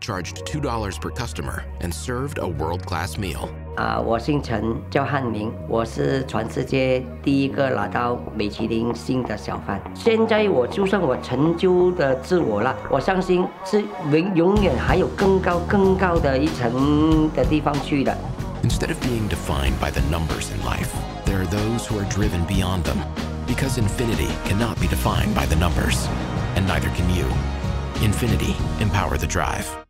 charged $2 per customer, and served a world-class meal. 我姓陈，叫汉明，我是全世界第一个拿到米其林星的小贩。现在就算我成就的自我了，我相信是永远还有更高的一层的地方去的。 Instead of being defined by the numbers in life, there are those who are driven beyond them. Because infinity cannot be defined by the numbers, and neither can you. Infinity, empower the drive.